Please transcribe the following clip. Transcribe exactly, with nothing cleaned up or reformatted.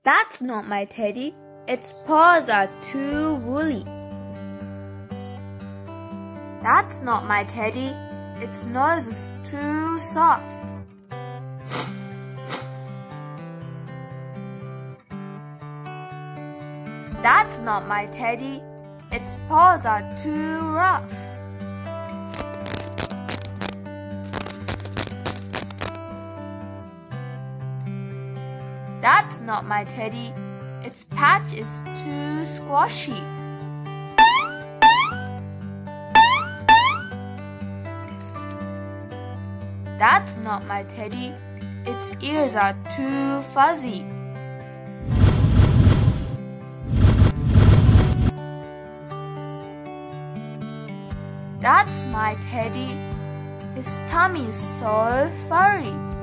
That's not my teddy. Its paws are too woolly. That's not my teddy. Its nose is too soft. That's not my teddy. Its paws are too rough. That's not my teddy. Its patch is too squashy. That's not my teddy. Its ears are too fuzzy. That's my teddy. His tummy is so furry.